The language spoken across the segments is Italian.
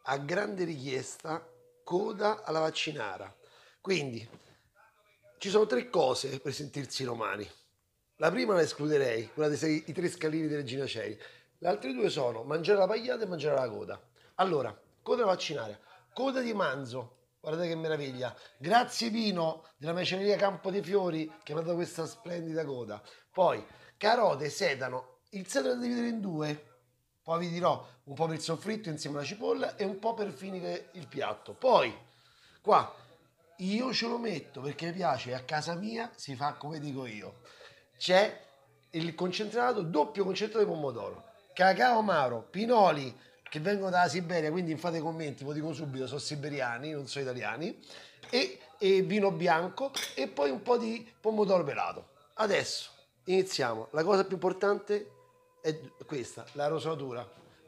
a grande richiesta coda alla vaccinara. Quindi ci sono tre cose per sentirsi romani. La prima la escluderei, quella dei i tre scalini delle ginacei. Le altre due sono mangiare la pagliata e mangiare la coda. Allora, coda alla vaccinara, coda di manzo. Guardate che meraviglia. Grazie Pino della macelleria Campo dei Fiori che mi ha dato questa splendida coda. Poi carote, sedano. Il sedano da dividere in due. Poi vi dirò un po' per il soffritto insieme alla cipolla e un po' per finire il piatto. Poi qua io ce lo metto perché mi piace, a casa mia si fa come dico io. C'è il concentrato, doppio concentrato di pomodoro, cacao amaro, pinoli che vengono dalla Siberia, quindi fate commenti, lo dico subito, sono siberiani, non sono italiani, e vino bianco e poi un po' di pomodoro pelato. Adesso iniziamo. La cosa più importante è questa, la rosatura.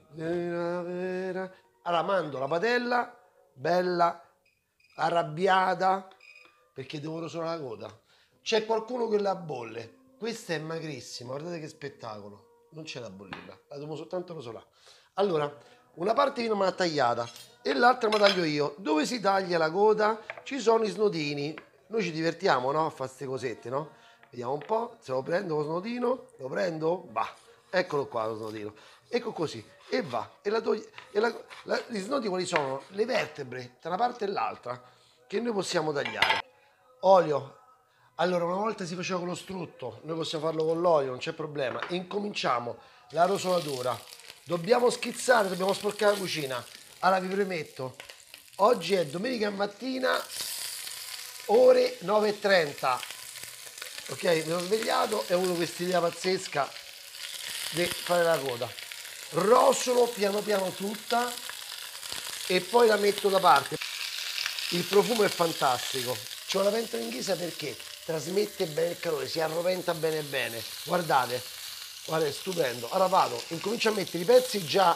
Allora mando la padella, bella arrabbiata, perché devo rosolare la coda. C'è qualcuno che la bolle. Questa è magrissima, guardate che spettacolo. Non c'è da bollirla, la devo soltanto rosolare. Allora, una parte viene ma tagliata e l'altra me la taglio io. Dove si taglia la coda ci sono i snodini. Noi ci divertiamo, no? A fare queste cosette, no? Vediamo un po', se lo prendo lo snodino, lo prendo, va, eccolo qua lo snodino. Ecco così, e va, e la toglie, e gli snodi quali sono? Le vertebre, tra una parte e l'altra, che noi possiamo tagliare. Olio. Allora, una volta si faceva con lo strutto, noi possiamo farlo con l'olio, non c'è problema. Incominciamo la rosolatura. Dobbiamo schizzare, dobbiamo sporcare la cucina. Allora vi premetto, oggi è domenica mattina, ore 9:30. Ok, mi sono svegliato e ho avuto questa idea pazzesca di fare la coda. Rosolo piano piano tutta e poi la metto da parte. Il profumo è fantastico. C'ho la pentola in ghisa perché trasmette bene il calore, si arroventa bene bene. Guardate, guarda, è stupendo. Ora vado, incomincio a mettere i pezzi già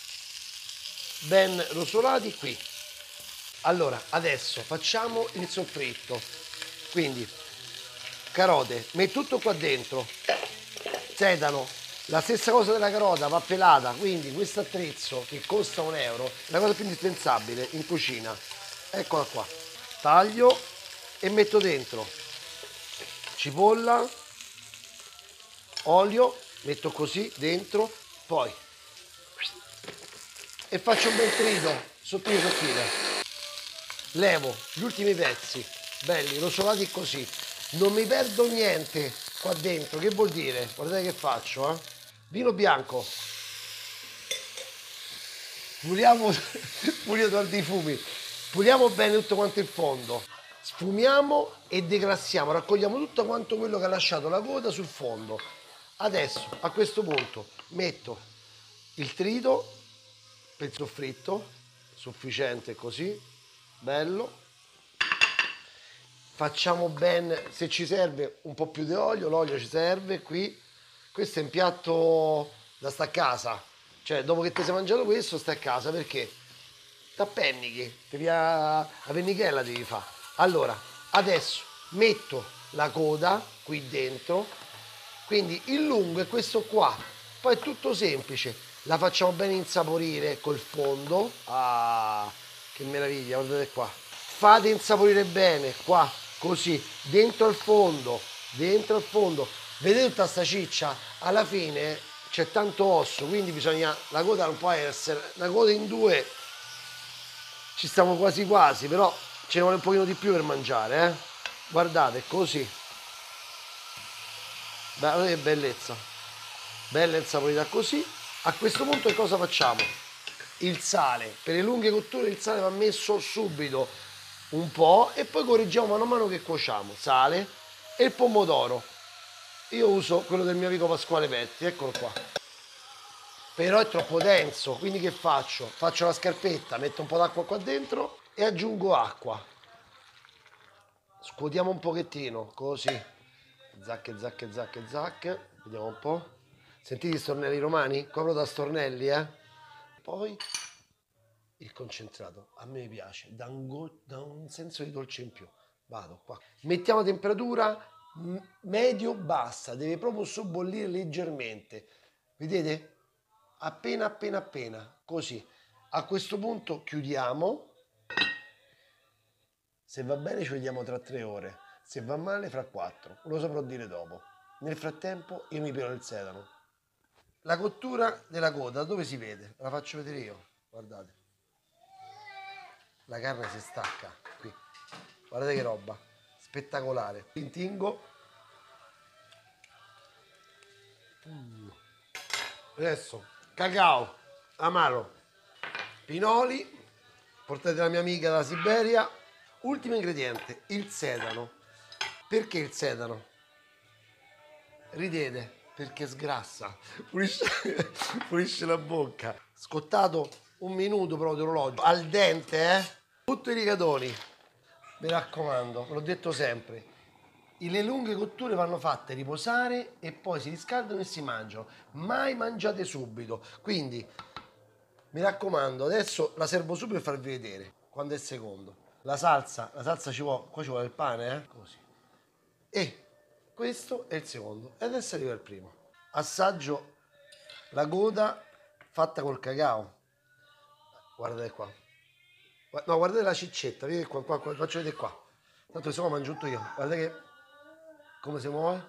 ben rosolati qui. Allora, adesso facciamo il soffritto. Quindi, carote, metto tutto qua dentro. Sedano, la stessa cosa della carota va pelata, quindi questo attrezzo che costa €1 è la cosa più indispensabile in cucina. Eccola qua. Taglio e metto dentro cipolla, olio, metto così dentro, poi e faccio un bel trito sottile sottile. Levo gli ultimi pezzi, belli, rosolati così. Non mi perdo niente qua dentro, che vuol dire? Guardate che faccio, eh? Vino bianco. Puliamo, pulito dei fumi. Puliamo bene tutto quanto il fondo. Sfumiamo e declassiamo, raccogliamo tutto quanto quello che ha lasciato la coda sul fondo. Adesso, a questo punto, metto il trito per il soffritto, sufficiente così, bello. Facciamo bene, se ci serve un po' più di olio, l'olio ci serve qui. Questo è un piatto da sta a casa, cioè dopo che ti sei mangiato questo stai a casa perché t'appennichi, la pennichella devi fare. Allora, adesso metto la coda qui dentro, quindi il lungo è questo qua, poi è tutto semplice, la facciamo bene insaporire col fondo. Ah, che meraviglia, guardate qua. Fate insaporire bene qua, così, dentro al fondo, dentro al fondo. Vedete tutta sta ciccia? Alla fine c'è tanto osso, quindi bisogna, la coda non può essere, la coda in due ci stiamo quasi quasi, però ce ne vuole un pochino di più per mangiare, eh? Guardate, così. Guardate che bellezza. Bella insaporita così. A questo punto che cosa facciamo? Il sale. Per le lunghe cotture il sale va messo subito un po' e poi correggiamo mano a mano che cuociamo. Sale e il pomodoro. Io uso quello del mio amico Pasquale Petti, eccolo qua. Però è troppo denso, quindi che faccio? Faccio la scarpetta, metto un po' d'acqua qua dentro e aggiungo acqua. Scuotiamo un pochettino, così. Zacche, zacche, zacche, zacche. Vediamo un po'. Sentite i stornelli romani? Copro da stornelli, eh? Poi il concentrato. A me piace, dà un senso di dolce in più. Vado qua. Mettiamo a temperatura medio-bassa, deve proprio sobbollire leggermente. Vedete? Appena, appena, appena. Così. A questo punto chiudiamo. Se va bene ci vediamo tra 3 ore. Se va male fra 4. Lo saprò dire dopo. Nel frattempo io mi pelo il sedano. La cottura della coda dove si vede? La faccio vedere io. Guardate. La carne si stacca qui. Guardate che roba. Spettacolare. Intingo. Adesso cacao, amaro, pinoli, portate la mia amica dalla Siberia. Ultimo ingrediente, il sedano. Perché il sedano? Ridete, perché sgrassa, pulisce la bocca. Scottato 1 minuto però d'orologio, al dente, Tutti i rigatoni, mi raccomando, ve l'ho detto sempre. Le lunghe cotture vanno fatte riposare e poi si riscaldano e si mangiano. Mai mangiate subito. Quindi, mi raccomando, adesso la servo subito per farvi vedere quando è il secondo. La salsa ci vuole, qua ci vuole il pane, così. E questo è il secondo. E adesso arriva il primo. Assaggio la coda fatta col cacao. Guardate qua. No, guardate la ciccetta, vedete qua, faccio vedere qua. Tanto se no mangio tutto io. Guardate che come si muove?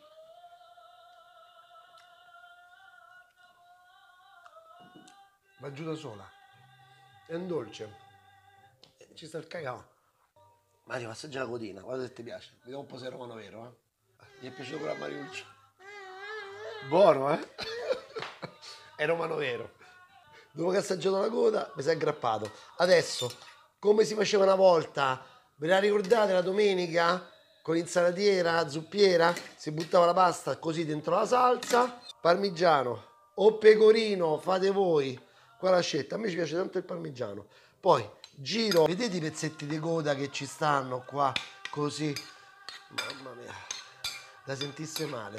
Va giù da sola. È un dolce. Ci sta il cacao. Mario, assaggia la codina, guarda se ti piace. Vediamo un po' se è romano vero, Gli è piaciuto pure a Mariuccio. Buono, È romano vero. Dopo che ho assaggiato la coda, mi si è aggrappato. Adesso, come si faceva una volta, ve la ricordate la domenica? Con l'insalatiera, zuppiera, si buttava la pasta così dentro la salsa, parmigiano o pecorino, fate voi, qua la scelta, a me ci piace tanto il parmigiano, poi giro, vedete i pezzetti di coda che ci stanno qua, così, mamma mia, da sentisse male,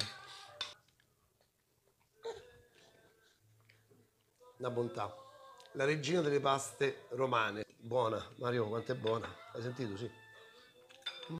una bontà, la regina delle paste romane, buona, Mario, quanto è buona, hai sentito, sì?